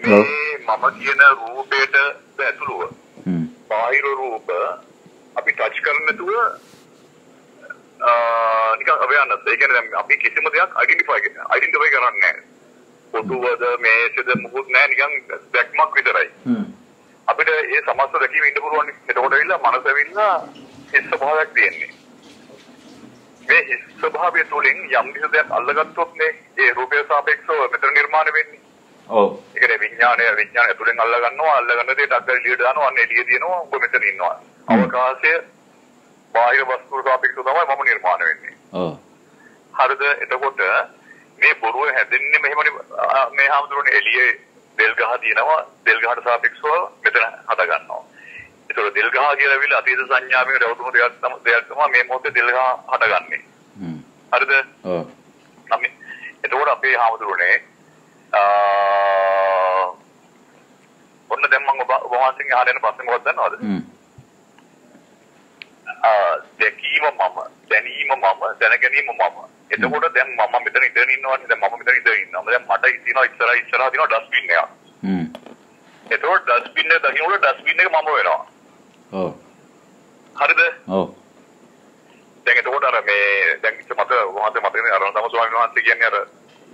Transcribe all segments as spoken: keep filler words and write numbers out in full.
මම කියන රූපයට ඇතුළුව බාහිර රූප අපි ටච් කරන්නේ නැතුව නිකන් අවයන්නත් ඒ කියන්නේ දැන් අපි කිසිම දෙයක් අයිඩෙන්ටිෆයි අයිඩෙන්ටිෆයි කරන්නේ නැහැ. පොතුවද මේසෙද මුකුත් නැහැ නිකන් දැක්මක් විතරයි. අපිට ඒ සමස්ත දැකීම ඉන්න පුළුවන්. එතකොට ඇවිල්ලා මනස ඇවිල්ලා හිස් ස්වභාවයක් තියෙන්නේ. මේ හිස් ස්වභාවය තුළින් යම් කිසි දෙයක් අල්ලගත්තොත් නේ ඒ රූපය සාපේක්ෂව මෙතන නිර්මාණය වෙන්නේ. ඔව්. ඒ කියන්නේ විඥානය විඥානය තුළින් අල්ල ගන්නවා අල්ල ගන්න දෙයට අක්කර එළියට දානවා අන්න එළිය දිනනවා ඔබ මෙතන ඉන්නවා. අවකාශය බාහිර වස්තු සාපේක්ෂව තමයි මම නිර්මාණය වෙන්නේ. ඔව්. හරිද? එතකොට මේ බොරුව හැදෙන්නේ මෙහෙමනේ මේ හැමදෙරෝනේ එළියේ දෙල් ගහ දිනනවා දෙල් ගහට සාපේක්ෂව මෙතන හද ගන්නවා. ඒතකොට දෙල් ගහ කියලා විල අතීත සංඥාවේ රවුතුම දෙයක් තමයි දෙයක් තමයි මේ මොහොතේ දෙල් ගහ හදගන්නේ. හ්ම්. හරිද? ඔව්. නම් ඒතකොට අපේ හැමදෙරෝනේ ආ ඔන්න දැන් මම ඔබ වහන්සේගෙන් අහගෙන පස්සේ මොකක්ද දන්නවද? හ්ම්. ආ දැකීම මම දැනීම මම දැනගැනීම මම. එතකොට දැන් මම මෙතන ඉඳන් ඉන්නවනේ දැන් මම මෙතන ඉඳන් ඉන්නවා. දැන් මට ඉතිනවා ඉස්සරහ ඉස්සරහ දිනවා ඩස්බින් එකක්. හ්ම්. එතකොට ඩස්බින් එක දකින්නකොට ඩස්බින් එක මම වෙනවා. ඔව්. හරිද? ඔව්. දැන් එතකොට අර මේ දැන් ඉත මත වහන්සේ මතකනේ අර තම ස්වාමීන් වහන්සේ කියන්නේ අර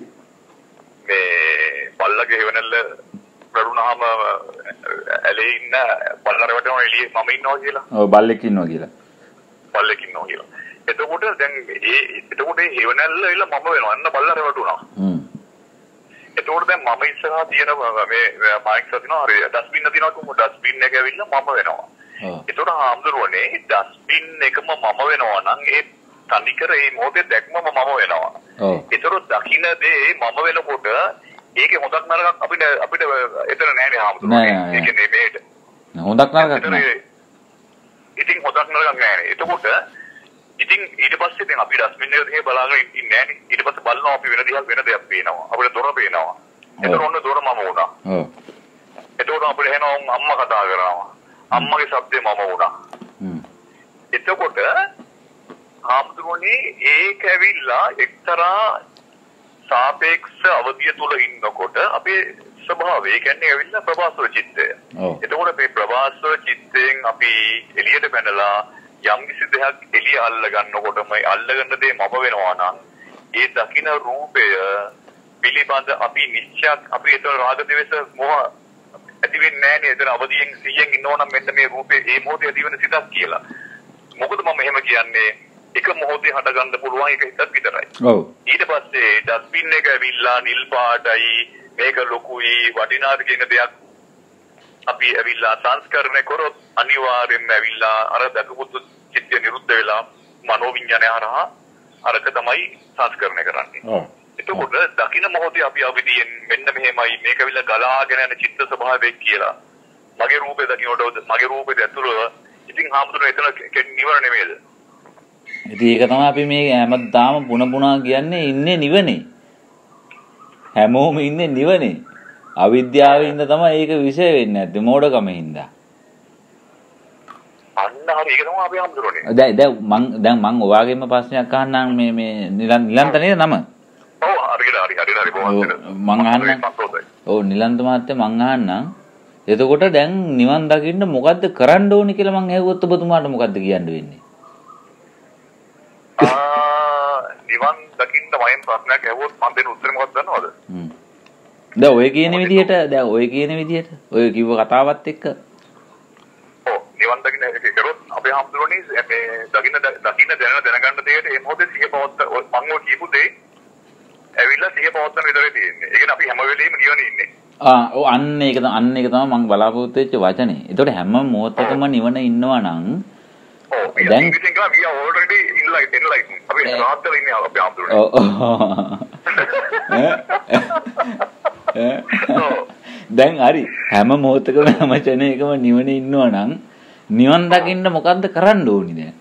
මේ බල්ලගේ හේවණල්ල කරුණාම ඇලේ ඉන්න බල්ලර වටේම එළියේ මම ඉන්නවා කියලා. ඔව් බල්ලෙක් ඉන්නවා කියලා. බල්ලෙක් ඉන්නවා කියලා. එතකොට දැන් ඒ එතකොට ඒ හේවණල්ල එල මම වෙනවා. අන්න බල්ලර වටුණා. හ්ම්. එතකොට දැන් මම ඉස්සරහා තියෙන මේ මයික් සතිනවා හරි ඩස්බින් එක තියෙනවා කොහොමද ඩස්බින් එක ඇවිල්ලා මම වෙනවා. එතකොට ආම්දුරෝනේ ඩස්බින් එකම මම වෙනවා නම් ඒ තනිකර මේ මොහොතේ දැක්මම මම වෙනවා. ඔව්. ඒතකොට දකින්න දේ මම වෙනකොට ඒකේ හොඳක් නරකක් අපිට අපිට එතන නැහැ ආම්දුරෝනේ. ඒ කියන්නේ මේට. හොඳක් නරකක් නෑ. ඉතින් හොඳක් නරකක් නැහැ. එතකොට ඉතින් ඊට පස්සේ දැන් අපි ඩස්බින් එක දිහා බලාගෙන ඉන්නේ නැහනේ. ඊට පස්සේ බලනවා අපි වෙන දිහා වෙන දෙයක් පේනවා. අපිට දොර පේනවා. එතකොට ඔන්න දොර මම වුණා. ඔව්. එතකොට අපිට එනවා අම්මා කතා කරනවා. අම්මගේ ශබ්දේ මම වුණා. හ්ම්. එතකොට ආම්දුරෝනේ ඒක ඇවිල්ලා එක්තරා සාපේක්ෂ අවධිය තුල ඉන්නකොට අපේ ස්වභාවය කියන්නේ ඇවිල්ලා ප්‍රවාසව චිත්තය. ඔව්. එතකොට මේ ප්‍රවාසව චිත්තයෙන් අපි එළියට පැනලා යම් කිසි දෙයක් එළිය අල්ල ගන්නකොටම අල්ලගන්න දේ මම වෙනවා නම් ඒ දකින්න රූපය පිළිබඳ අපි නිශ්චයක් අපි ඒතර රාග දෙවස මොහ ඇති වෙන්නේ නැහැ නේද? ඒතර අවදියෙන් සිහියෙන් ඉන්නවනම් මෙන්න මේ රූපේ මේ මොහොතේ ඇති වෙන සිතක් කියලා. මොකද මම එහෙම කියන්නේ එක මොහොතේ හට ගන්න පුළුවන් එක හිතක් විතරයි. ඔව්. ඊට පස්සේ ඩස්බින් එක ඇවිල්ලා නිල් පාටයි මේක ලොකුයි වටිනාද කියන දෙයක් අපි ඇවිල්ලා සංස්කරණය කරොත් අනිවාර්යෙන්ම ඇවිල්ලා අර දකපුතු චිත්තය නිරුද්ධ වෙලා මනෝවිඤ්ඤාණය හරහා අරක තමයි සංස්කරණය කරන්නේ. ඔව්. එතකොට දකින්න මොහොතේ අපි අවදියෙන් මෙන්න මෙහෙමයි මේක ඇවිල්ලා ගලාගෙන යන චිත්ත ස්වභාවයක් කියලා. මගේ රූපේ දකින්නකොට මගේ රූපෙට ඇතුළව ඉතින් හාමුදුරුවෝ එතන නිවන නෙමෙයිද? ඉතින් ඒක තමයි අපි මේ හැමදාම පුන පුනා කියන්නේ ඉන්නේ නිවනේ. හැමෝම ඉන්නේ නිවනේ. අවිද්‍යාවේ ඉඳ තමයි ඒක විශේෂ වෙන්නේ නැද්ද මෝඩකමෙන් හින්දා. අන්න හරි ඒක තමයි අපි හම්දුරන්නේ. දැන් දැන් මං දැන් මං ඔයාගෙම ප්‍රශ්නයක් අහන්නම් මේ මේ නිලන්ත නේද නම? ඔව් හරියට හරි හරියට හරි බොහොම මං අහන්නම්. ඔව් නිලන්ත මහත්තයා මං අහන්නම්. එතකොට දැන් නිවන් දකින්න මොකද්ද කරන්න ඕනි කියලා මං ඇහුවොත් ඔබතුමාට මොකද්ද කියන්න වෙන්නේ? ආ නිවන් දකින්න මයින් ප්‍රශ්නයක් ඇහුවොත් මං දෙන්න උත්තරේ මොකක්ද දන්නවද? හ්ම්. දැන් ඔය කියන විදිහට දැන් ඔය කියන විදිහට ඔය කිව්ව කතාවත් එක්ක ඔව් නිවන් දකින්න එක කරොත් අපේ හම්දුරෝනේ මේ දකින්න දකින්න දැනන දැනගන්න දෙයට මේ මොහොතේ සිහිය පවත්ත මම ඔය කියපු දෙයි ඇවිල්ලා සිහිය පවත්තන විතරයි තියෙන්නේ. ඒ කියන්නේ අපි හැම වෙලෙම නිවනේ ඉන්නේ. ආ ඔව් අන්න ඒක තමයි අන්න ඒක තමයි මම බලාපොරොත්තු වෙච්ච වචනේ. ඒතකොට හැම මොහොතකම නිවන ඉන්නවා නම් ඔව් දැන් we are already in light in light අපි රාත්‍තර ඉන්නේ අපි හම්දුරෝනේ. ඔව් දැන් හරි හැම මොහොතකම හැම ඡනයකම නිවනේ ඉන්නවා නම් නිවන් දකින්න මොකද්ද කරන්න ඕනි දැන්?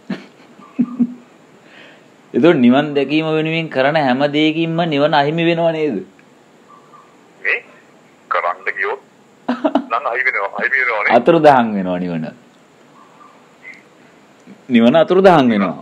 ඒතකොට නිවන් දැකීම වෙනුවෙන් කරන හැම දෙයකින්ම නිවන අහිමි වෙනව නේද? මේ කරන්න ගියොත් නම් අහිමි වෙනවා අහිමි වෙනවනේ. අතුරුදහන් වෙනවා නිවන. නිවන අතුරුදහන් වෙනවා.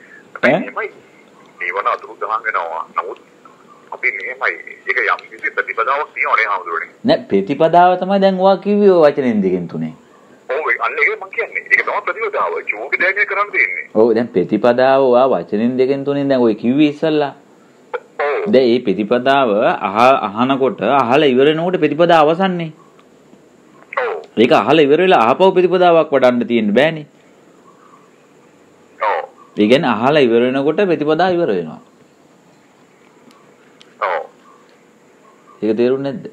ඈ? නිවන අතුරුදහන් වෙනවා. නමුත් අපි මෙහෙමයි ඒක යම් කිසි ප්‍රතිපද ප්‍රතිපදාවක් තියෙනවනේ හාමුදුරනේ. නෑ ප්‍රතිපදාව තමයි දැන් ඔයා කිව්වේ ඔය වචනෙන් දෙකෙන් තුනේ. ඔව් අන්න ඒක මම කියන්නේ. ඒක තමයි ප්‍රතිපදාව. චූටි දැනේ කරන්න තියෙන්නේ. ඔව් දැන් ප්‍රතිපදාව ඔයා වචනෙන් දෙකෙන් තුනෙන් දැන් ඔය කිව්වේ ඉස්සල්ලා. ඔව්. දැන් මේ ප්‍රතිපදාව අහ අහනකොට අහලා ඉවර වෙනකොට ප්‍රතිපදාව අවසන්නේ. ඔව්. ඒක අහලා ඉවර වෙලා ආපහු ප්‍රතිපදාවක් වඩන්න තියෙන්න බෑනේ. ඔව්. ඒ කියන්නේ අහලා ඉවර වෙනකොට ප්‍රතිපදාව ඉවර වෙනවා. ඔව්. ඒක තේරුන්නේ නැද්ද?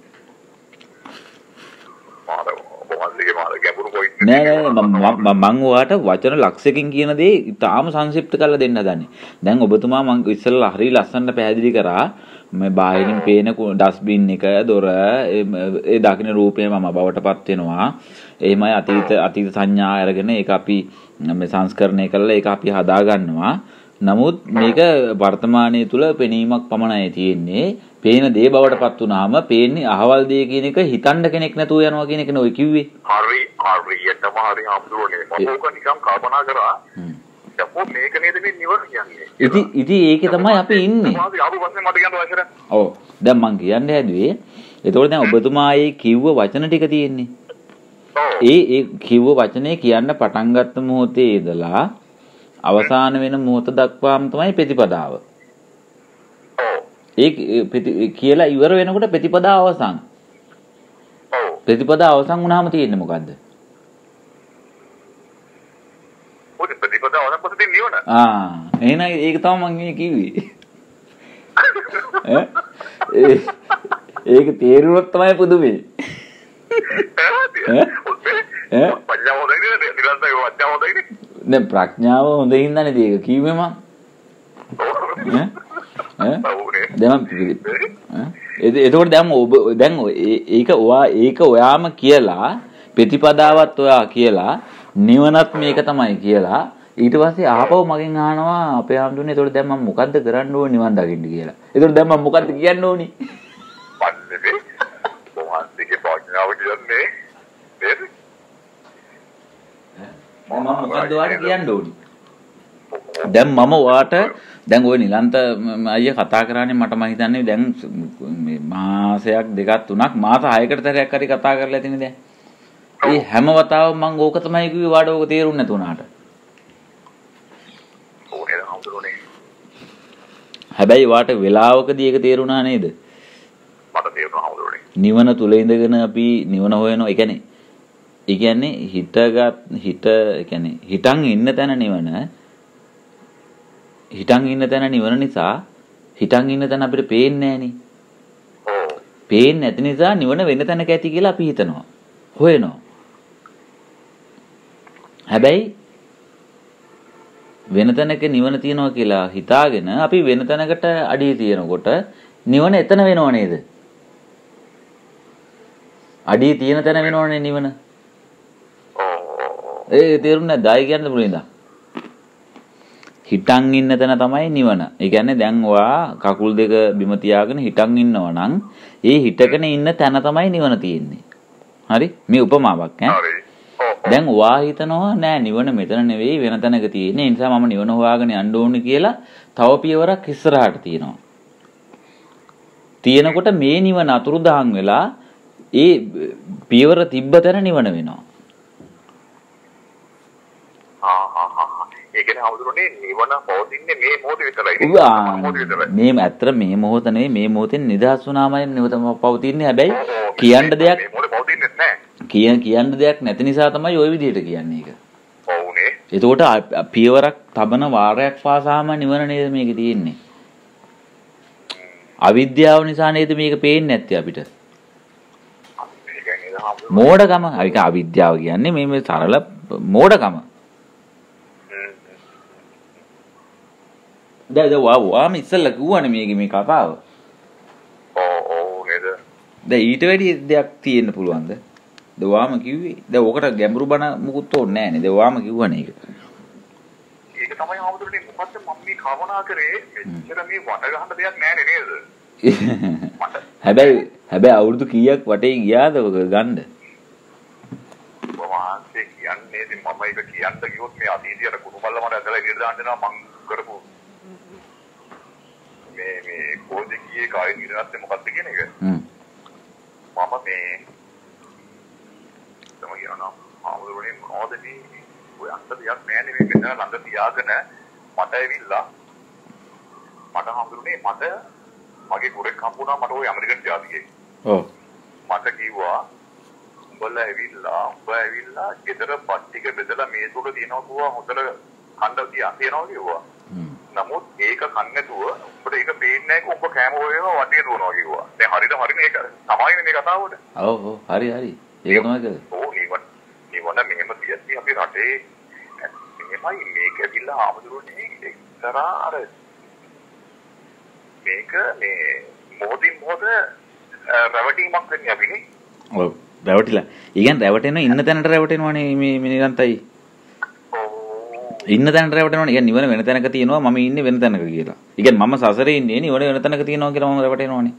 නෑ නෑ මම මම ඔයාට වචන ලක්ෂයකින් කියන දේ ඉතාලම සංක්ෂිප්ත කරලා දෙන්න හදන්නේ. දැන් ඔබතුමා මම ඉස්සෙල්ලා හරිය ලස්සනට පැහැදිලි කරා මේ බාහිරින් පේන ඩස්බින් එක දොර ඒ දකින්න රූපේ මම බවටපත් වෙනවා. එහෙමයි අතීත අතීත සංඥා අරගෙන ඒක අපි මේ සංස්කරණය කරලා ඒක අපි හදා ගන්නවා. නමුත් මේක වර්තමානයේ තුල පෙනීමක් පමණයි තියෙන්නේ. පේන දේ බවටපත් වුණාම පේන්නේ අහවල් දේ කියන එක හිතන්න කෙනෙක් නැතුව යනවා කියන එකනේ ඔය කිව්වේ. හරි හරියටම හරි හම්දුරනේ. මම ඕක නිකන් කල්පනා කරා. දැන් මේක නේද මේ නිවන කියන්නේ. ඉතින් ඉතින් ඒකේ තමයි අපි ඉන්නේ. ආපු පස්සේ මට කියන්න අවශ්‍ය නැහැ. ඔව්. දැන් මං කියන්න හැදුවේ. ඒතකොට දැන් ඔබතුමා ඒ කිව්ව වචන ටික තියෙන්නේ. ඒ ඒ කිව්ව වචනේ කියන්න පටන් ගත්ත මොහොතේ ඉඳලා අවසාන වෙන මොහොත දක්වාම තමයි ප්‍රතිපදාව. ඒ කියලා ඉවර වෙනකොට ප්‍රතිපදාව අවසන්. ඔව්. ප්‍රතිපදාව අවසන් වුණාම තියෙන්නේ මොකද්ද? ඔය ප්‍රතිපදාව අවසන් පස්සේ නිවන. ආ එහෙනම් ඒක තමයි මම මේ කිව්වේ. ඈ ඒක තේරුණොත් තමයි පුදුමේ. ඈ ඈ ප්‍රඥාව හොඳයි නේද? නිරන්තරව ප්‍රඥාව හොඳයි නේද? දැන් ප්‍රඥාව හොඳින් ඉන්නනේ ඒක කිව්වේ මම. ඈ දැන් එතකොට දැන් ඔබ දැන් ඒක ඔයා ඒක ඔයාම කියලා ප්‍රතිපදාවත් ඔයා කියලා නිවනත් මේක තමයි කියලා ඊට පස්සේ ආපහු මගෙන් අහනවා අපේ ආම්දුනේ එතකොට දැන් මම මොකද්ද කරන්න ඕනේ නිවන් දකින්න කියලා. එතකොට දැන් මම මොකද්ද කියන්න ඕනේ? පන්නේ කොහොමද ප්‍රඥාව කියන්නේ? නේද? මම මොකද්ද ඔයාලට කියන්න ඕනේ? දැන් මම ඔයාට දැන් ওই නිලන්ත අයියා කතා කරානේ මට මම හිතන්නේ දැන් මේ මාසයක් දෙකක් තුනක් මාස හයකට තරයක් හරි කතා කරලා ඇතිනේ දැන්. ඒ හැම වතාවම මම ඕක තමයි කිව්වේ වාඩ ඕක තේරුන්නේ නැතු උනාට. ඕනේ හම්දුනේ. හැබැයි වාට වෙලාවකදී ඒක තේරුණා නේද? මට තේරුණා හම්දුනේ. නිවන තුල ඉඳගෙන අපි නිවන හොයනවා. ඒ කියන්නේ ඒ කියන්නේ හිතගත් හිත ඒ කියන්නේ හිතන් ඉන්න තැන නිවන හිතන් ඉන්න තැන නිවන නිසා හිතන් ඉන්න තැන අපිට පේන්නේ නැහනේ. ඔව්. පේන්නේ නැති නිසා නිවන වෙන තැනක ඇති කියලා අපි හිතනවා. හොයනවා. හැබැයි වෙන තැනක නිවන තියනවා කියලා හිතාගෙන අපි වෙන තැනකට අඩිය තියනකොට නිවන එතන වෙනව නේද? අඩිය තියෙන තැන වෙනවනේ නිවන. ඔව්. ඒ තේරුන්නේ නැද්ද? ආයි කියන්න පුළුවන් ඉතින්. හිටන් ඉන්න තැන තමයි නිවන. ඒ කියන්නේ දැන් ඔයා කකුල් දෙක බිම තියාගෙන හිටන් ඉන්නවා නම් ඒ හිටගෙන ඉන්න තැන තමයි නිවන තියෙන්නේ. හරි? මේ උපමාවක් ඈ. හරි. දැන් ඔයා හිතනවා නෑ නිවන මෙතන නෙවෙයි වෙන තැනක තියෙන්නේ. ඒ නිසා මම නිවන හොයාගෙන යන්න ඕනේ කියලා තව පියවරක් ඉස්සරහට තියෙනවා. තියෙනකොට මේ නිවන අතුරුදහන් වෙලා ඒ පියවර තිබ්බ තැන නිවන වෙනවා. ආ ආ ආ ඒ කියන්නේ හවුදුනේ නිවන පොදින්නේ මේ මොහොත විතරයි. මේ ඇත්තට මේ මොහොත නෙවෙයි මේ මොහොතෙන් නිදහස් වුණාමයි නිවතම පවතින්නේ. හැබැයි කියන්න දෙයක් මේ මොහොත පවතින්නේ නැහැ. කිය කියන්න දෙයක් නැති නිසා තමයි ওই විදිහට කියන්නේ ඒක. ඔව්නේ. එතකොට පියවරක් තබන වාරයක් පාසාම නිවන නේද මේක තියෙන්නේ. අවිද්‍යාව නිසා නේද මේක පේන්නේ නැත්තේ අපිට. මෝඩකම. ඒක අවිද්‍යාව කියන්නේ මේ මේ සරල මෝඩකම. දැන් දැන් වා වාම ඉස්සෙල්ලා කිව්වනේ මේකේ මේ කතාව. ඔව් ඔව් නේද? දැන් ඊට වැඩි දෙයක් තියෙන්න පුළුවන්ද? දැන් වාම කිව්වේ. දැන් ඔකට ගැඹුරු බණ මුකුත් ඕනේ නැහැ නේ. දැන් වාම කිව්වනේ ඒක. ඒක තමයි ආමුදුනේ මොකද්ද මම මේ කවනා කරේ මෙච්චර මේ වඩ ගන්න දෙයක් නැහැ නේද? හැබැයි හැබැයි අවුරුදු කීයක් වටේ ගියාද ඔක ගන්න? වහන්සේ කියන්නේ ඉතින් මම ඒක කියන්න කිව්වොත් මේ අතීතයට කුණු බල්ල මට ඇදලා ඉදිරියට දාන්න දෙනවා මං කරපු මේ මේ කෝදේ කීයේ කායේ නිරාත්තේ මොකක්ද කියන එක. හ්ම්. මේ තමයි යනවා ආවුරුනේ මොකදදී ඔය අත්ත දෙයක් නෑනේ මේක ළඟ තියාගෙන මට ඇවිල්ලා මට හම්බුනේ මට මගේ ගුරෙක් හම්බුණා මට ওই ඇමරිකන් ජාතිකේ. ඔව්. මට කිව්වා උඹලා ඇවිල්ලා උඹ ඇවිල්ලා ගෙදර පත් ටික බෙදලා මේස උඩ තියනවා කිව්වා හොඳට කන්න තියා තියනවා කිව්වා. නමුත් ඒක කන්න නැතුව උඹට ඒක පේන්නේ නැහැ උඹ කෑම හොයනවා වටේ දුවනවා කිව්වා. දැන් හරිද හරි මේක තමයිනේ මේ කතාවට. ඔව් ඔව් හරි හරි. ඒක තමයි කළේ. ඔව් නිවන නිවන මෙහෙම තියදී අපි රටේ මෙහෙමයි මේක ඇවිල්ලා ආමුදුනේ එක්තරා අර මේක මේ මොහොතින් මොහොත රැවටීමක් වෙන්නේ අපිනේ. ඔව් රැවටිලා. ඊගෙන් රැවටෙනවා ඉන්න තැනට රැවටෙනවනේ මේ මිනිරන්තයි. ඉන්න තැනට රැවටෙනවනේ. ඊගෙන් නිවන වෙන තැනක තියෙනවා මම ඉන්නේ වෙන තැනක කියලා. ඊගෙන් මම සසරේ ඉන්නේ නිවන වෙන තැනක තියෙනවා කියලා මම රැවටෙනවනේ.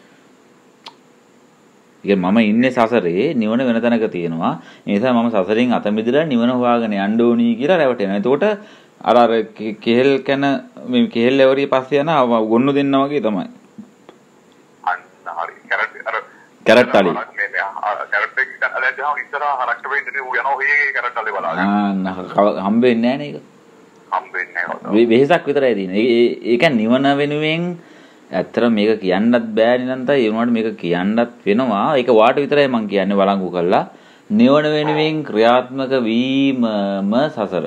ඊගෙන් මම ඉන්නේ සසරේ නිවන වෙන තැනක තියෙනවා. ඒ නිසා මම සසරෙන් අත මිදලා නිවන හොයාගෙන යන්න ඕනි කියලා රැවටෙනවා. එතකොට අර අර කෙහෙල් කන මේ කෙහෙල් ඇවරිය පස්සේ යන ගොන්නු දෙන්නා වගේ තමයි. අන්න හරි. කැරට් අර කැරට් අලි. මේ කැරට් එක අලලා ගහම ඉස්සරහා හරක්ට වෙන්නේ ඌ යනවා ඔය කැරට් අලේ බලාගෙන. ආ හම්බෙන්නේ නැහැ නේද? හම්බෙන්නේ නැහැ. වෙහසක් විතරයි තියෙන්නේ. ඒ ඒ කියන්නේ නිවන වෙනුවෙන් ඇත්තට මේක කියන්නත් බෑනේ නන්තයි ඒ වුණාට මේක කියන්නත් වෙනවා. ඒක වාට විතරයි මම කියන්නේ වළංගු කරලා. නිවන වෙනුවෙන් ක්‍රියාත්මක වීමම සසර.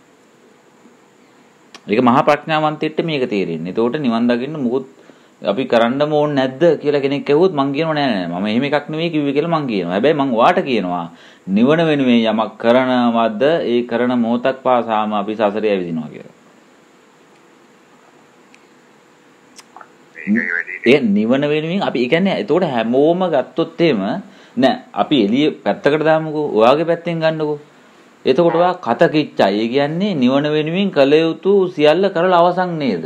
ඒක මහා ප්‍රඥාවන්තයෙක්ට මේක තේරෙන්නේ. ඒතකොට නිවන් දකින්න මොකොත් අපි කරන්නම ඕනේ නැද්ද කියලා කෙනෙක් ඇහුවොත් මං කියනවා නෑ නෑ මම එහෙම එකක් නෙවෙයි කිව්වේ කියලා මං කියනවා. හැබැයි මං වාට කියනවා නිවන වෙනුවෙන් යමක් කරනවද ඒ කරන මොහොතක් පාසාම අපි සසරේ ඇවිදිනවා කියලා. ඒ නිවන වෙනුවෙන් අපි ඒ කියන්නේ ඒතකොට හැමෝම ගත්තොත් එහෙම නෑ අපි එළිය පැත්තකට දාමුකෝ. ඔයාගේ පැත්තෙන් ගන්නකෝ. එතකොට ඔයා කත කිච්චයි. ඒ කියන්නේ නිවන වෙනුවෙන් කළ යුතු සියල්ල කරලා අවසන් නේද?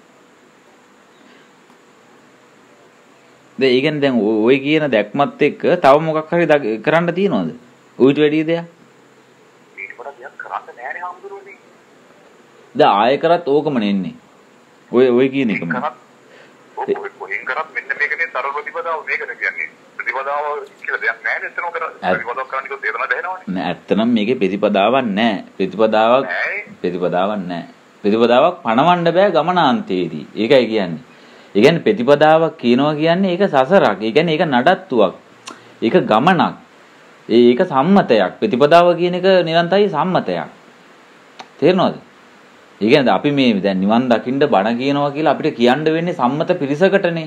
දැන් ඒ කියන්නේ දැන් ඔය කියන දැක්මත් එක්ක තව මොකක් හරි කරන්න තියනවද? ඌට වැඩි දෙයක්? ඊට වඩා දෙයක් කරන්න නෑනේ හම්බුනේ. දැන් ආයෙ කරත් ඕකම නෙන්නේ. ඔය ඔය කියන එකම. ඔය කොහෙන් කරත් මෙන්න මේකනේ තර ප්‍රතිපදාව මේකද කියන්නේ. ප්‍රතිපදාව කියලා දෙයක් නෑනේ එතන කරන්නේ. ප්‍රතිපදාව කරන්නේ කොහොමද තේරෙන්න බැහැනවනේ. නෑ ඇත්තනම් මේකේ ප්‍රතිපදාවක් නෑ. ප්‍රතිපදාවක් ප්‍රතිපදාවක් නෑ. ප්‍රතිපදාවක් පණවන්න බෑ ගමනාන්තයේදී. ඒකයි කියන්නේ. ඒ කියන්නේ ප්‍රතිපදාවක් කියනවා කියන්නේ ඒක සසරක්. ඒ කියන්නේ ඒක නඩත්තුවක්. ඒක ගමනක්. ඒක සම්මතයක්. ප්‍රතිපදාව කියන එක නිරන්තරයි සම්මතයක්. තේරෙනවද? ඒ කියන්නේ අපි මේ දැන් නිවන් දකින්න බණ කියනවා කියලා අපිට කියන්න වෙන්නේ සම්මත පිරිසකටනේ.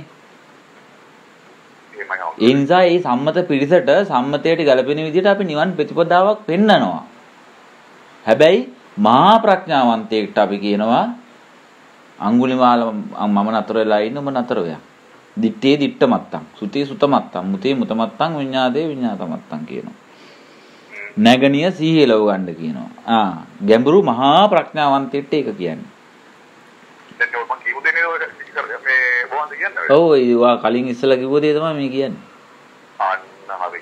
ඒ නිසා මේ සම්මත පිරිසට සම්මතයට ගැලපෙන විදිහට අපි නිවන් ප්‍රතිපදාවක් පෙන්නනවා. හැබැයි මහා ප්‍රඥාවන්තයෙක්ට අපි කියනවා අඟුලිමාල මම නතර වෙලා ඉන්න ඔබ නතර වෙයක්. දිත්තේ දිත්ත මත්තං සුතේ සුත මත්තං මුතේ මුත මත්තං විඤ්ඤාදේ විඤ්ඤාත මත්තං කියනවා. නැගණිය සීහිය ලව ගන්න කියනවා. ආ ගැඹුරු මහා ප්‍රඥාවන්තයෙක්ට ඒක කියන්නේ. දැන් ඔය මම කියු දෙන්නේ ඔය මේ මොකක්ද කියන්නේ? ඔව් ඒවා කලින් ඉස්සලා කිව්ව දේ තමයි මේ කියන්නේ. අන්න හරි.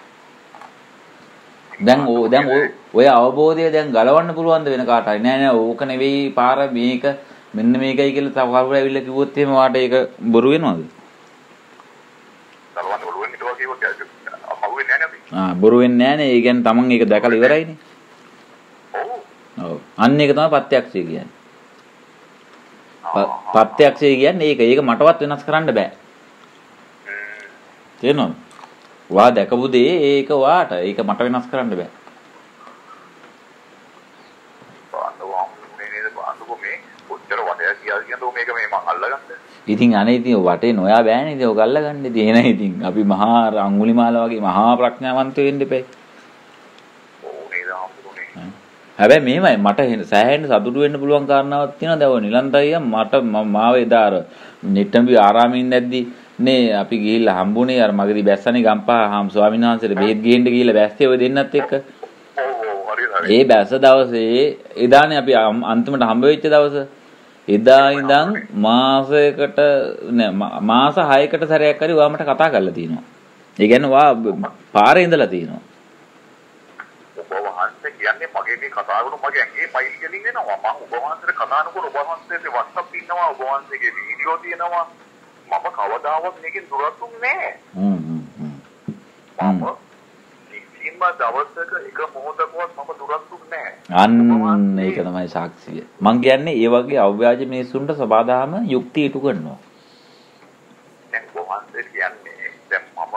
දැන් ඕ දැන් ඔය අවබෝධය දැන් ගලවන්න පුළුවන් ද වෙන කාට හරි නෑ නෑ ඕක නෙවෙයි පාර මේක මෙන්න මේකයි කියලා තව කවුරු ඇවිල්ලා කිව්වොත් එහෙම වාට ඒක බොරු වෙනවද? ගලවන්න බොරු වෙන්නේ ඊට කිව්වොත් අහු වෙන්නේ නෑනේ අපි. ආ බොරු වෙන්නේ නෑනේ. ඒ කියන්නේ Taman ඒක දැකලා ඉවරයිනේ. ඔව්. ඔව්. අන්න ඒක තමයි ප්‍රත්‍යක්ෂය කියන්නේ. ප්‍රත්‍යක්ෂය කියන්නේ ඒක. ඒක මටවත් වෙනස් කරන්න බෑ. තේරෙනවද? වා දැකපු දේ ඒක වාට. ඒක මට වෙනස් කරන්න බෑ. ඉතින් අනේ ඉතින් වටේ නොයා බෑනේ ඉතින් ඔය ගල්ලගන්න ඉතින් එන ඉතින් අපි මහා අඟුලිමාල වගේ මහා ප්‍රඥාවන්තයෝ වෙන්න එපා. හැබැයි මේවයි මට සෑහෙන්න සතුටු වෙන්න පුළුවන් කාරණාවක් තියෙනවා. දැන් ඔය නිලන්තයියා මට මාව එදා අර නිට්ටඹි ආරාමේ ඉඳද්දි නේ අපි ගිහිල්ලා හම්බුනේ අර මගදී බැස්සනේ ගම්පහ හම් ස්වාමීන් වහන්සේට බෙහෙත් ගේන්න ගිහිල්ලා බැස්සේ ඔය දෙන්නත් එක්ක. ඒ බැස්ස දවසේ එදානේ අපි අන්තිමට හම්බ වෙච්ච දවස. එදා ඉඳන් මාසයකට නෑ මාස හයකට සැරයක් හරි ඔයා මට කතා කරලා තියෙනවා. ඒ කියන්නේ ඔයා පාරේ ඉඳලා තියෙනවා. ඔබ වහන්සේ කියන්නේ මගේ මේ කතාව වල මගේ ඇඟේ ෆයිල් ගෙලින් එනවා. මම ඔබ වහන්සේට කතා කරනකොට ඔබ වහන්සේගේ WhatsApp ඉන්නවා, ඔබ වහන්සේගේ වීඩියෝ තියෙනවා. මම කවදාවත් මේකෙන් දුරතුම් නෑ. හ්ම් හ්ම් හ්ම්. මම කිසිම දවසක එක මොහොතකවත් මම දුරක් දුන්නේ නැහැ. අන්න ඒක තමයි සාක්ෂිය. මං කියන්නේ ඒ වගේ අව්‍යාජ මිනිසුන්ට සබාදාම යුක්තිය ඉටු කරනවා. දැන් කොහොමද කියන්නේ? දැන් මම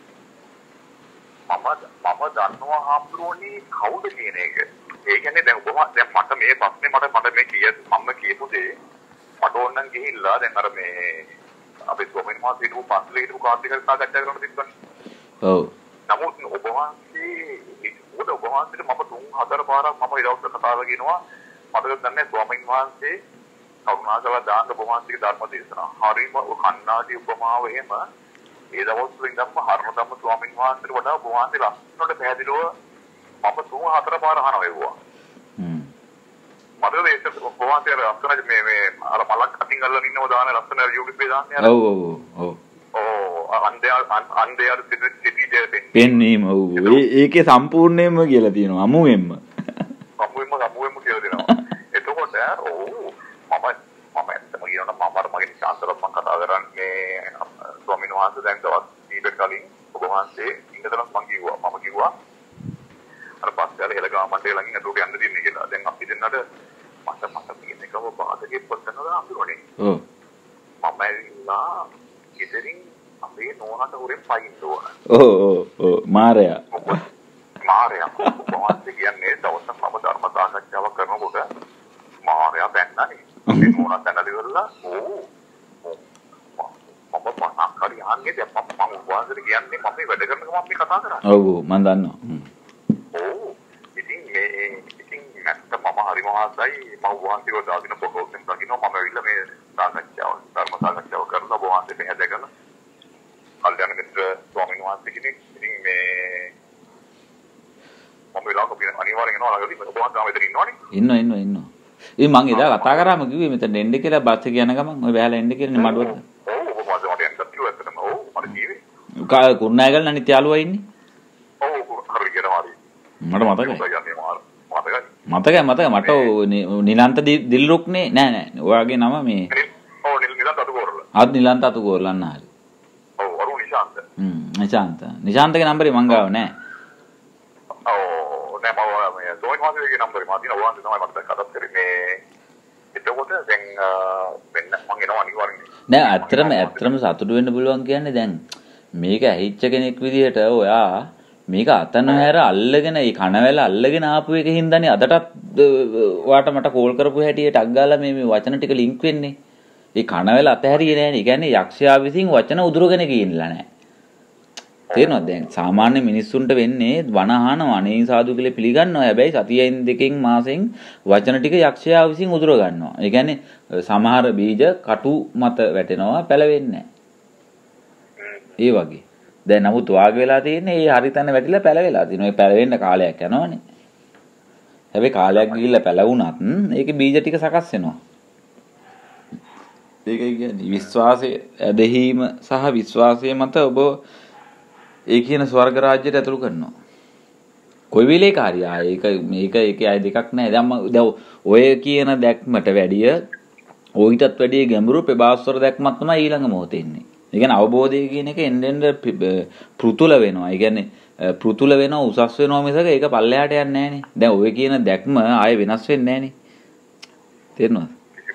මම මම දන්නවා හම්බුනේ කවුද කියන එක. ඒ කියන්නේ දැන් කොහොමද දැන් මට මේ ප්‍රශ්නේ මට මට මේ කිය මම කියපු දේ මට ඕනනම් ගිහිල්ලා දැන් අර මේ අපේ ස්වාමීන් වහන්සේ හිටපු පස්ලේ හිටපු කාර්තික සාකච්ඡා කරන්න තිබ්බනේ. ඔව්. නමුත් ඔබ වහන්සේ උඩ ඔබ වහන්සේට මම තුන් හතර පාරක් මම ඊළඟට කතාව කියනවා මතකද නැහැ ස්වාමීන් වහන්සේ කරුණාකරලා දාන්න ඔබ වහන්සේගේ ධර්ම දේශනා. හරිම කන්නාඩි උපමාව එහෙම ඒ දවස්වල ඉඳන්ම හරණ ධම්ම ස්වාමීන් වහන්සේට වඩා ඔබ වහන්සේ ලස්සනට පැහැදිලිව මම තුන් හතර පාර අහනවා ඒවා. හ්ම්. මතකද ඒක ඔබ වහන්සේ ලස්සන මේ මේ අර මලක් අතින් අල්ලගෙන ඉන්නව දාන ලස්සන යුගිපේ දාන්නේ අර. ඔව් ඔව් ඔව්. ඔව් අන්දේ අන්දේ අර සිටි දෙපෙන්. පෙන්නීම ඔව්. ඒකේ සම්පූර්ණයෙන්ම කියලා තියෙනවා අමුවෙන්ම. අමුවෙන්ම අමුවෙන්ම කියලා දෙනවා. එතකොට ඔව් මම මම ඇත්තම කියනවා මම අර මගේ නිශාන්තරත් මම කතා කරන්නේ ස්වාමීන් වහන්සේ දැන් දවස් කීපයක් කලින් ඔබ වහන්සේ ඉන්නතරත් මම කිව්වා මම කිව්වා අර පස්සේ හෙලගා මණ්ඩේ ළඟින් අතෝට යන්න දෙන්නේ කියලා. දැන් අපි දෙන්නට මට මට කියන එකව බාධකෙ පොත්තනවා අඳුරනේ. ඔව්. මම ඇවිල්ලා ඉතින් අපේ නෝනට උරෙන් පයින් දුවන. ඔව් ඔව් ඔව් මාරයා. මාරයා කොහොමද කියන්නේ දවසක් මම ධර්ම සාකච්ඡාවක් කරනකොට මාරයා බැන්නනේ. මේ නෝනට දැනදෙවලා ඕ මම පණක් හරි අහන්නේ දැන් මම මම වාසර කියන්නේ මම මේ වැඩ කරන ගමන් මේ කතා කරන්නේ. ඔව් මම දන්නවා. ඕ ඉතින් මේ ඉතින් නැත්නම් මම හරි මහසයි මම වාසිව දාගෙන ෆොටෝස් එකක් දකින්න මම ඇවිල්ලා මේ සාකච්ඡාව ධර්ම සාකච්ඡාව කරලා වාසිව පැහැදගෙන කල්යනා මිත්‍ර ස්වාමීන් වහන්සේ කෙනෙක් ඉතින් මේ මම වෙලාවක පින අනිවාර්යෙන් එනවා ළඟදී මම බොහොම ගාම විතර ඉන්නවනේ. ඉන්නවා ඉන්නවා ඉන්නවා. ඉතින් මං එදා කතා කරාම කිව්වේ මෙතන එන්න කියලා බස් එක යන ගමන් ඔය බෑලා එන්න කියලානේ මඩුවට. ඔව් ඔබ මාත් මට එන්නත් කිව්වා ඇත්තටම. ඔව් මට කිව්වේ. කා කුරුණෑගල අනිත් යාළුවා ඉන්නේ. ඔව් හරි කියනවා හරි. මට මතකයි. මතකයි. මතකයි මතකයි මට නිලන්ත දිල්රුක්නේ නෑ නෑ. ඔයාගේ නම මේ ඔව් නිලන්ත අතුකෝරලා. ආත් නිලන්ත අතුකෝරලා අන්න හරි. ඔව් අරු නිශාන්ත. හ්ම් නිශාන්ත. නිශාන්තගේ නම්බරේ මං ගාව නෑ. ඔව් නෑ මම මේ සෝයි මාසේගේ නම්බරේ මම දින වහන්සේ තමයි මට කතා කරේ මේ එතකොට දැන් වෙන්න මං එනවා අනිවාර්යෙන්. නෑ ඇත්තටම ඇත්තටම සතුටු වෙන්න පුළුවන් කියන්නේ දැන් මේක ඇහිච්ච කෙනෙක් විදිහට ඔයා මේක අතන හැර අල්ලගෙන ඒ කනවැල අල්ලගෙන ආපු එක හින්දානේ අදටත් ඔයාට මට කෝල් කරපු හැටියට ටක් ගාලා මේ මේ වචන ටික ලින්ක් වෙන්නේ. ඒ කනවැල අතහැරියේ නෑනේ. ඒ කියන්නේ යක්ෂයා විසින් වචන උදුරගෙන ගින්නලා නෑ. තේරෙනවද දැන් සාමාන්‍ය මිනිස්සුන්ට වෙන්නේ වන අහනවා අනේ සාදු කියලා පිළිගන්නවා. හැබැයි සතියෙන් දෙකෙන් මාසෙන් වචන ටික යක්ෂයා විසින් උදුර ගන්නවා. ඒ කියන්නේ සමහර බීජ කටු මත වැටෙනවා පැලවෙන්නේ නෑ. ඒ වගේ. දැන් නමුත් වාගේ වෙලා තියෙන්නේ ඒ හරිතන වැටිලා පැලවෙලා තියෙනවා. ඒ පැලවෙන්න කාලයක් යනවනේ. හැබැයි කාලයක් ගිහිල්ලා පැලවුණත් ඒකේ බීජ ටික සකස් වෙනවා. ඒකයි කියන්නේ විශ්වාසය ඇදහිීම සහ විශ්වාසය මත ඔබ ඒ කියන ස්වර්ග රාජ්‍යයට ඇතුළු කරනවා. කොයි වෙලේක හරි ආ ඒක මේක ඒකේ අය දෙකක් නැහැ. දැන් දැන් ඔය කියන දැක්මට වැඩිය ඔයිටත් වැඩිය ගැඹුරු ප්‍රභාස්වර දැක්මක් තමයි ඊළඟ මොහොතේ ඉන්නේ. ඒ කියන්නේ අවබෝධය කියන එක එන්න එන්න පෘතුල වෙනවා. ඒ කියන්නේ පෘතුල වෙනවා උසස් වෙනවා මිසක ඒක පල්ලෙහාට යන්නේ නැහනේ. දැන් ඔය කියන දැක්ම ආයේ වෙනස් වෙන්නේ නැහනේ. තේරෙනවද?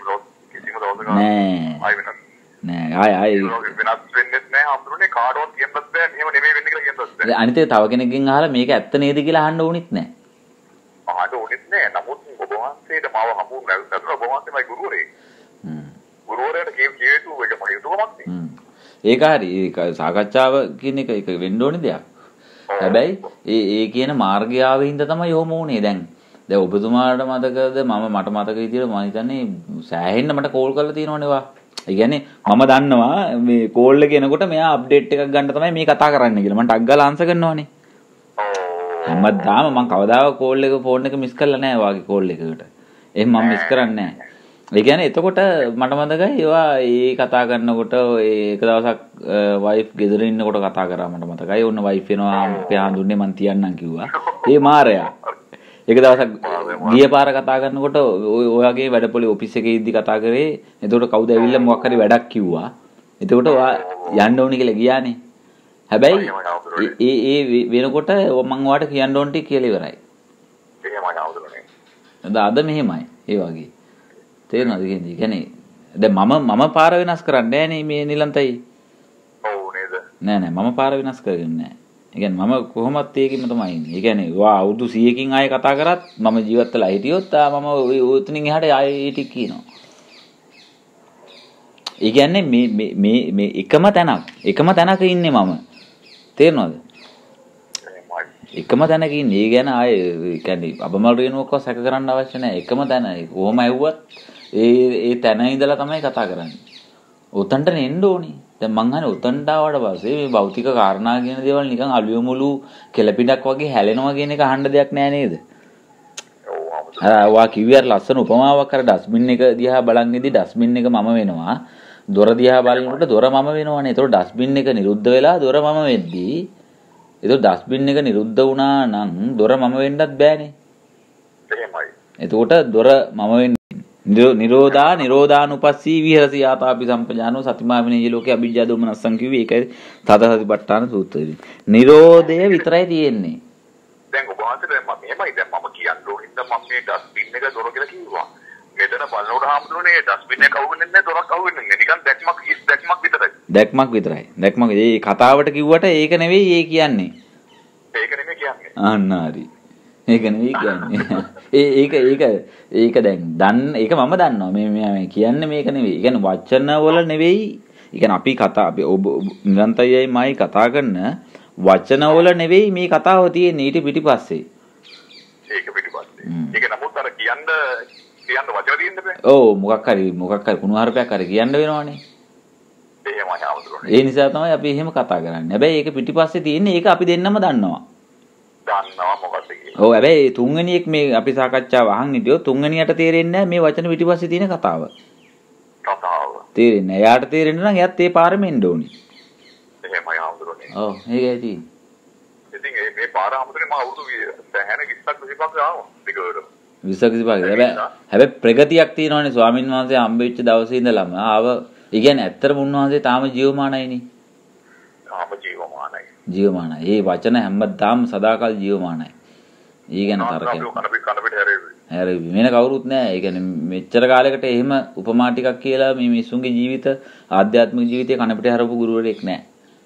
නෑ. ආයෙ වෙනස්. නෑ ආයෙ ආයෙ වෙනස් වෙන්නේ නැහැ. අඳුරනේ කාටවත් කියන්නත් බෑ. මෙහෙම නෙමෙයි වෙන්නේ කියලා කියන්නත් බෑ. අනිත් එක තව කෙනෙක්ගෙන් අහලා මේක ඇත්ත නේද කියලා අහන්න ඕනෙත් නෑ. අහන්න ඕනෙත් නෑ. නමුත් ඔබ වහන්සේට මාව හම්බුනේ නැත්නම් ඔබ වහන්සේමයි ගුරුවරයෙක්. හ්ම්. ගුරුවරයාට කිය කියතු එක මගේ යුතුයකමක් නේ. හ්ම්. ඒක හරි. ඒක සාකච්ඡාව කියන එක ඒක වෙන්න ඕනේ දෙයක්. හැබැයි ඒ ඒ කියන මාර්ගය ආවෙ හින්දා තමයි යොමු වුනේ දැන්. දැන් ඔබතුමාට මතකද මම මට මතක විදියට මම හිතන්නේ සෑහෙන්න මට කෝල් කරලා තියෙනවනේ වා. ඒ කියන්නේ මම දන්නවා මේ කෝල් එක එනකොට මෙයා අප්ඩේට් එකක් ගන්න තමයි මේ කතා කරන්න කියලා. මම ටක් ගාලා ආන්සර් කරනවානේ. හැමදාම මම කවදාවත් කෝල් එක ෆෝන් එක මිස් කරලා නැහැ වාගේ කෝල් එකකට. එහෙනම් මම මිස් කරන්නේ නැහැ. ඒ කියන්නේ එතකොට මට මතකයි ඒවා ඒ කතා කරනකොට ඒක දවසක් වයිෆ් ගෙදර ඉන්නකොට කතා කරා මට මතකයි. ඔන්න වයිෆ් එනවා අපේ හඳුන්නේ මං තියන්නම් කිව්වා. ඒ මාරයා. ඒක දවසක් ගිය පාර කතා කරනකොට ඔයගේ වැඩපොලේ ඔෆිස් එකේ ඉද්දි කතා කරේ. එතකොට කවුද ඇවිල්ලා මොකක් හරි වැඩක් කිව්වා. එතකොට ඔයා යන්න ඕනි කියලා ගියානේ. හැබැයි ඒ ඒ වෙනකොට මම ඔයාලට කියන්න ඕන ටික කියලා ඉවරයි. එහෙමයි ආවුදුනේ. අද මෙහෙමයි. ඒ වගේ. තේරෙනවද කියන්නේ? කියන්නේ දැන් මම මම පාර වෙනස් කරන්නේ නෑනේ මේ නිලන්තයි. ඔව් නේද? නෑ නෑ මම පාර වෙනස් කරන්නේ නෑ. ඒ කියන්නේ මම කොහොමත් ඒකෙම තමයි ඉන්නේ. ඒ කියන්නේ වා අවුරුදු සීයකින් ආයේ කතා කරත් මම ජීවත් වෙලා හිටියොත් මම උතනින් එහාට ආයේ ඒ ටික කියනවා. ඒ කියන්නේ මේ මේ මේ මේ එකම තැනක් එකම තැනක ඉන්නේ මම. තේරෙනවද? එකම තැනක ඉන්නේ. ඒ ගැන ආයේ ඒ කියන්නේ අබමල් රේණුවක්ව සැක කරන්න අවශ්‍ය නැහැ. එකම තැන. කොහොම ඇහුවත් ඒ ඒ තැන ඉඳලා තමයි කතා කරන්නේ. උතන්ට එන්න ඕනේ. දැන් මං අහන්නේ උතන්ට ආවට පස්සේ මේ භෞතික කාරණා කියන දේවල් නිකන් අලුය මුළු කෙලපිඩක් වගේ හැලෙනවා කියන එක අහන්න දෙයක් නෑ නේද? ඔව් අර වා කිව්වේ අර ලස්සන උපමාවක් අර ඩස්බින් එක දිහා බලන් ඉඳි ඩස්බින් එක මම වෙනවා. දොර දිහා බලනකොට දොර මම වෙනවනේ. ඒතකොට ඩස්බින් එක නිරුද්ධ වෙලා දොර මම වෙද්දී ඒතකොට ඩස්බින් එක නිරුද්ධ වුණා නම් දොර මම වෙන්නත් බෑනේ. එහෙමයි. එතකොට දොර මම වෙන්න නිරෝධා නිරෝධානුපස්සී විහෙරති ආතාපි සම්පජානෝ සතිමා විනේය ලෝකේ අභිජ්ජා දෝමනස්සං කිව්වේ ඒකයි තද සතිපට්ඨාන සූත්‍රයේ. නිරෝධය විතරයි තියෙන්නේ. දැන් ඔබ වහන්සේ මම මෙහෙමයි දැන් මම කියන්න ඕනින්ද මම මේ ඩස්බින් එක දොර කියලා කිව්වා. මෙතන බලනකොට හාමුදුරනේ ඩස්බින් එක කවුරුන්නේ නැහැ දොරක් කවුරුන්නේ නැහැ. නිකන් දැක්මක් ඉස් දැක්මක් විතරයි. දැක්මක් විතරයි. දැක්මක් ඒ කතාවට කිව්වට ඒක නෙවෙයි ඒ කියන්නේ. ඒක නෙමෙයි කියන්නේ. අන්න හරි. ඒක නෙවෙයි කියන්නේ. ඒ ඒක ඒක ඒක දැන් දන්න ඒක මම දන්නවා. මේ මේ කියන්නේ මේක නෙවෙයි. ඒ කියන්නේ වචන වල නෙවෙයි. ඒ කියන්නේ අපි කතා අපි ඔබ නිරන්තරයයි මයි කතා කරන වචන වල නෙවෙයි මේ කතාව තියෙන්නේ ඊට පිටිපස්සේ. ඒක පිටිපස්සේ. ඒක නමුත් අර කියන්න කියන්න වචන දෙන්න බෑ. ඔව් මොකක් හරි මොකක් හරි කුණු හරපයක් හරි කියන්න වෙනවනේ. එහෙමයි ආවුදුනේ. ඒ නිසා තමයි අපි එහෙම කතා කරන්නේ. හැබැයි ඒක පිටිපස්සේ තියෙන්නේ ඒක අපි දෙන්නම දන්නවා. දන්නවා මොකද කියන්නේ. ඔව් හැබැයි තුන්වෙනි එක මේ අපි සාකච්ඡාව අහන් හිටියොත් තුන්වෙනියට තේරෙන්නේ නැහැ මේ වචන පිටිපස්සේ තියෙන කතාව. කතාව. තේරෙන්නේ නැහැ. එයාට තේරෙන්න නම් එයාත් ඒ පාරෙම එන්න ඕනේ. එහෙමයි ආවුදුනේ. ඔව් ඒකයි තියෙන්නේ. ඉතින් මේ පාර ආවුදුනේ මම අවුරුදු දැහැන විස්සක් විසිපහක් ආවා. දිගට. විස්සක් විසිපහක්. හැබැයි හැබැයි ප්‍රගතියක් තියෙනවනේ ස්වාමින් වහන්සේ හම්බෙච්ච දවසේ ඉඳලම ආව. ඒ කියන්නේ ඇත්තටම උන්වහන්සේ තාම ජීවමානයිනේ. තාම ජීවමානයි. ජීවමානයි. ඒ වචන හැමදාම සදාකල් ජීවමානයි. ඊ ගැන තරකයි. හැරෙවි. වෙන කවුරුත් නැහැ. ඒ කියන්නේ මෙච්චර කාලයකට එහෙම උපමා ටිකක් කියලා මේ මිනිස්සුන්ගේ ජීවිත ආධ්‍යාත්මික ජීවිතේ කන පිට හරවපු ගුරුවරයෙක් නැහැ.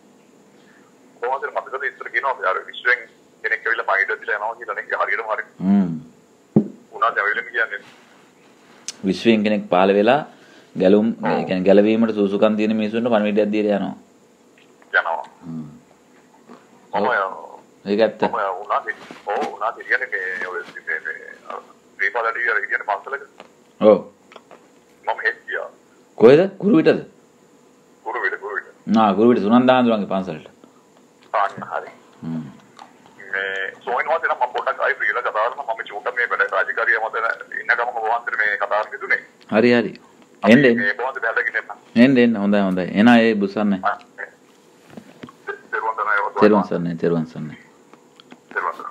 කොහොමද මතකද ඉස්සර කියනවා අපි අර විශ්වෙන් කෙනෙක් ඇවිල්ලා පයින්ට් දෙලා යනවා කියලා නේ හරියටම හරි. හ්ම්. උනාද ඇවිල්ලා කියන්නේ. විශ්වෙන් කෙනෙක් පහළ වෙලා ගැලුම් ඒ කියන්නේ ගැලවීමට සුසුකම් තියෙන මිනිස්සුන්ට පණිවිඩයක් දීලා යනවා. යනවා. හ්ම්. මම ඒක ඇත්ත. මම උනාද ඔව් උනාද කියන්නේ මේ ඔය මේ ත්‍රිපාලදී අර කියන්නේ පන්සලක. ඔව්. මම හෙත් ගියා. කොහෙද? කුරුවිටද? කුරුවිට කුරුවිට. නා කුරුවිට සුනන්දාන්දුරන්ගේ පන්සලට. අන්න හරි. හ්ම්. මේ සෝයින් හොතේ නම් මම පොඩ්ඩක් ආයි ෆ්‍රීලා කතා කරනවා මම චූට්ටක් මේ වැඩ රාජකාරිය මත ඉන්න ගමන් ඔබ වහන්සේ මේ කතා කරන්නේ. හරි හරි. එන්න එන්න. මේ බොහොම බැලගෙන එන්න. එන්න එන්න හොඳයි හොඳයි. එන ඒ බුස්සන්නේ. තෙරුවන් සරණයි තෙරුවන් සරණයි. තෙරුවන්